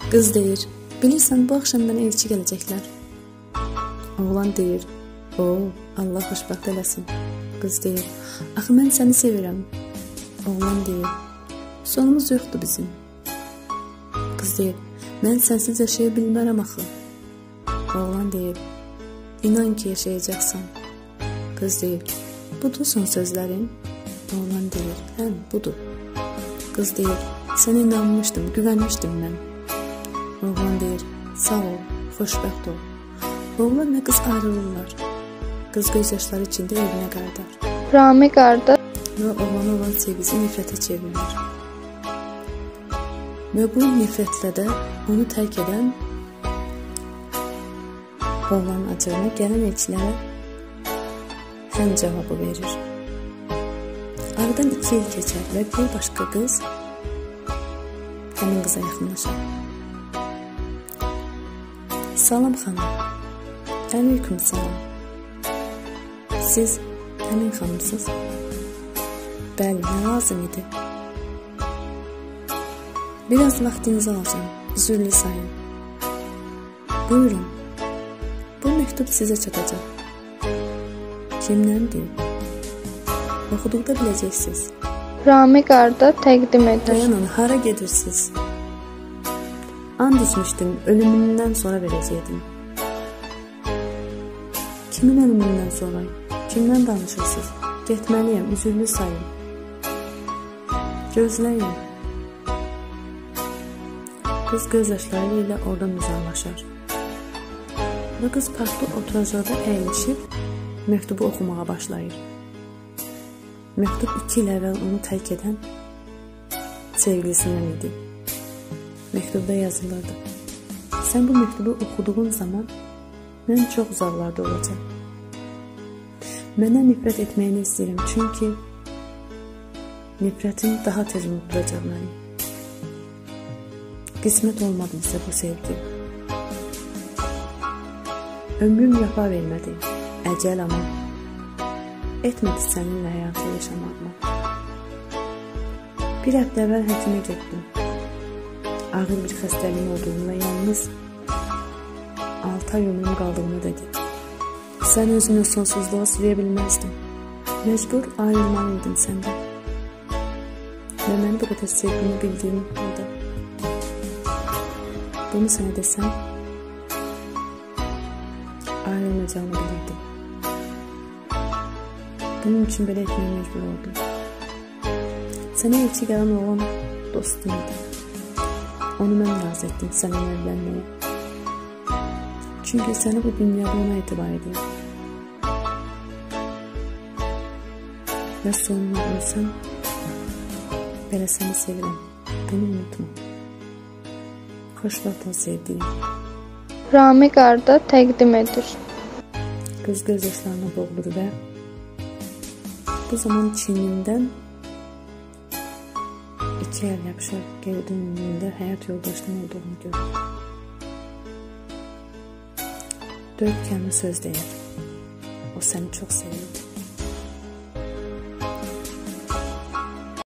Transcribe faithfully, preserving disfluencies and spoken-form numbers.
Qız deyir, bilirsən bu axşam mənə elçi gələcəklər. Oğlan deyir, o, Allah xoşbəxt eləsin. Qız deyir, axı mən səni sevirəm. Oğlan deyir, sonumuz yoxdur bizim. Qız deyir, mən sənsiz yaşaya bilmərəm axı. Oğlan deyir, inan ki yaşayacaqsan. Qız deyir, budur son sözlərin. Oğlan deyir, həm budur. Qız deyir, sənə inanmışdım, güvənmişdim mən. Oğlan deyir, sağ ol, xoşbəxt ol. Oğlan və qız ayrılırlar. Qız göz yaşları içində evinə qayıdar. Rami qardaş və oğlana olan sevgisi nifrətə çevrilir. Və bu nifrətlə də onu tərk edən oğlanın acığına gələn elçilərə həm cavabı verir. Aradan iki il keçər və bir başqa qız həmin qıza yaxınlaşır. Salam xanım. Aleyküm salam. Siz həmin xanımsınız? Bəli, nə lazım idi? Biraz vaxtınızı alacağım, üzürlü sayın. Buyurun, bu məktub sizə çatacaq. Kimdəndir? Oxuduqda biləcəksiniz. Rami qardaş təqdim edir. Dayanın, hara gedirsiniz? And içmişdim, ölümündən sonra verəcəkdim. Kimin ölümündən sonra? Kimdən danışırsınız? Getməliyəm, üzürlü sayın. Gözləyin. Qız göz yaşları ilə oradan uzaqlaşar. Və qız parkda oturacaqda əyilişib məktubu oxumağa başlayır. Məktub iki il əvvəl onu tərk edən sevgilisindən idi. Məktubda yazılırdı. Sən bu məktubu oxuduğun zaman mən çox uzaqlarda olacağam. Mənə nifrət etməyini istəyirəm, çünki nifrətin daha tez unutulacaq məni. Qismət olmadı bizə bu sevgi. Ömrüm yafa vermədi, əcəl ama etmədi səninlə həyatı yaşamaqla. Bir həftə əvvəl həkimə getdim. Ağır bir xəstəliyin olduğunu və yalnız altı ay ömrüm qaldığını dedi. Sən özünü sonsuzluğa sürüyə bilməzdin. Məcbur ayrılmalıydım səndən. Və məni bu qədər sevgini bildiyim halda. Bunu sənə desəm, ayrılmayacağını bilirdim. Bunun üçün belə etməyə mecbur oldum. Sənə elçi gələn oğlan dostum idi. Onu mən razı etdim sənə evlənməyə. Çünki səni bu dünyada ona etibar edir. Və sonuna ölsəm, belə səni sevirəm. Bunu unutma. Xoşbəxt ol sevdiyim. Rami qardaş təqdim edir. Qız göz yaşlarına boğulur və bu zaman çiynindən iki əl yapışar, geri döndüyündə həyat yoldaşının olduğunu görür. Dörd kəlmə söz deyər. O səni çox sevirdi.